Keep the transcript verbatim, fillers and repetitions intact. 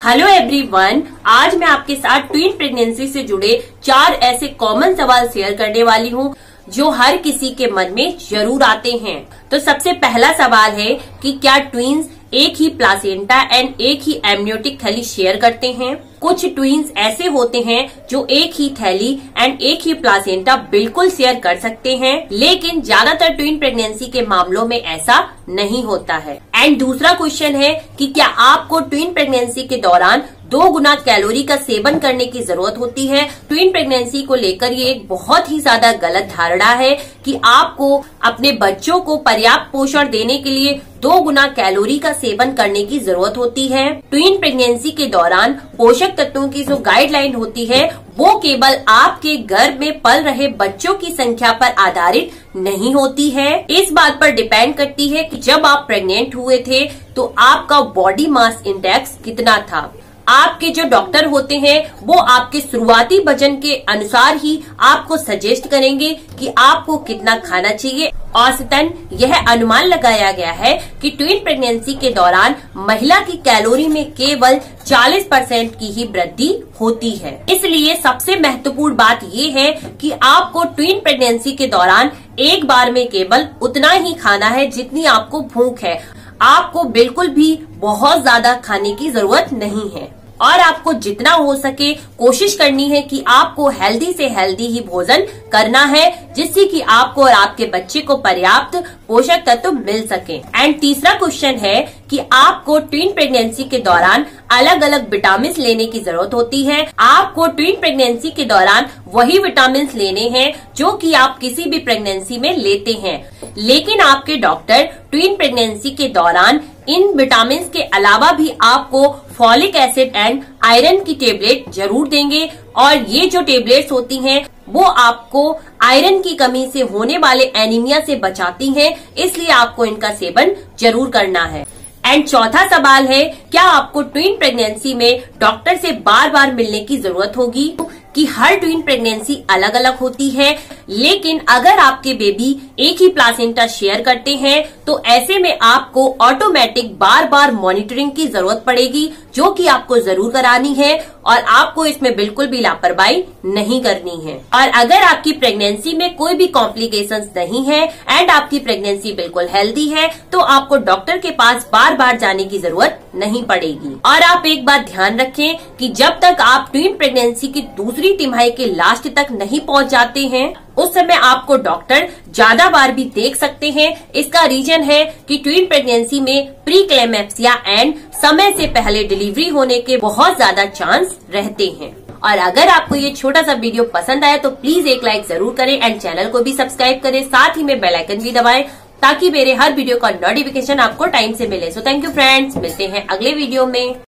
Hello everyone, आज मैं आपके साथ ट्विन प्रेगनेंसी से जुड़े चार ऐसे कॉमन सवाल शेयर करने वाली हूँ जो हर किसी के मन में जरूर आते हैं। तो सबसे पहला सवाल है कि क्या ट्विन्स एक ही प्लासेंटा एंड एक ही एमनियोटिक थैली शेयर करते हैं। कुछ ट्विन्स ऐसे होते हैं जो एक ही थैली एंड एक ही प्लासेंटा बिल्कुल शेयर कर सकते हैं, लेकिन ज्यादातर ट्विन प्रेगनेंसी के मामलों में ऐसा नहीं होता है। एंड दूसरा क्वेश्चन है कि क्या आपको ट्विन प्रेगनेंसी के दौरान दो गुना कैलोरी का सेवन करने की जरूरत होती है। ट्विन प्रेगनेंसी को लेकर ये एक बहुत ही ज्यादा गलत धारणा है कि आपको अपने बच्चों को पर्याप्त पोषण देने के लिए दो गुना कैलोरी का सेवन करने की जरूरत होती है। ट्विन प्रेगनेंसी के दौरान पोषक तत्वों की जो गाइडलाइन होती है वो केवल आपके गर्भ में पल रहे बच्चों की संख्या पर आधारित नहीं होती है। इस बात पर डिपेंड करती है कि जब आप प्रेग्नेंट हुए थे तो आपका बॉडी मास इंडेक्स कितना था। आपके जो डॉक्टर होते हैं वो आपके शुरुआती वजन के अनुसार ही आपको सजेस्ट करेंगे कि आपको कितना खाना चाहिए। औसतन यह अनुमान लगाया गया है कि ट्विन प्रेगनेंसी के दौरान महिला की कैलोरी में केवल चालीस परसेंट की ही वृद्धि होती है। इसलिए सबसे महत्वपूर्ण बात ये है कि आपको ट्विन प्रेगनेंसी के दौरान एक बार में केवल उतना ही खाना है जितनी आपको भूख है। आपको बिल्कुल भी बहुत ज्यादा खाने की जरूरत नहीं है और आपको जितना हो सके कोशिश करनी है कि आपको हेल्दी से हेल्दी ही भोजन करना है, जिससे कि आपको और आपके बच्चे को पर्याप्त पोषक तत्व मिल सके। एंड तीसरा क्वेश्चन है कि आपको ट्विन प्रेगनेंसी के दौरान अलग अलग विटामिन लेने की जरूरत होती है। आपको ट्विन प्रेगनेंसी के दौरान वही विटामिन लेने हैं जो कि आप किसी भी प्रेगनेंसी में लेते हैं, लेकिन आपके डॉक्टर ट्विन प्रेगनेंसी के दौरान इन विटामिन के अलावा भी आपको फॉलिक एसिड एंड आयरन की टेबलेट जरूर देंगे और ये जो टेबलेट्स होती हैं वो आपको आयरन की कमी से होने वाले एनीमिया से बचाती हैं, इसलिए आपको इनका सेवन जरूर करना है। एंड चौथा सवाल है, क्या आपको ट्विन प्रेगनेंसी में डॉक्टर से बार बार मिलने की जरूरत होगी? कि हर ट्विन प्रेगनेंसी अलग अलग होती है, लेकिन अगर आपके बेबी एक ही प्लासेंटा शेयर करते हैं तो ऐसे में आपको ऑटोमेटिक बार बार मॉनिटरिंग की जरूरत पड़ेगी, जो कि आपको जरूर करानी है और आपको इसमें बिल्कुल भी लापरवाही नहीं करनी है। और अगर आपकी प्रेगनेंसी में कोई भी कॉम्प्लिकेशंस नहीं है एंड आपकी प्रेगनेंसी बिल्कुल हेल्दी है तो आपको डॉक्टर के पास बार बार जाने की जरूरत नहीं पड़ेगी। और आप एक बात ध्यान रखें कि जब तक आप ट्विन प्रेगनेंसी की दूसरी तिमाही के लास्ट तक नहीं पहुंच जाते हैं उस समय आपको डॉक्टर ज्यादा बार भी देख सकते हैं। इसका रीजन है कि ट्विन प्रेगनेंसी में प्री क्लेमेप्सिया एंड समय से पहले डिलीवरी होने के बहुत ज्यादा चांस रहते हैं। और अगर आपको ये छोटा सा वीडियो पसंद आया तो प्लीज एक लाइक जरूर करें एंड चैनल को भी सब्सक्राइब करें, साथ ही में बेल आइकन भी दबाएं ताकि मेरे हर वीडियो का नोटिफिकेशन आपको टाइम से मिले। सो थैंक यू फ्रेंड्स, मिलते हैं अगले वीडियो में।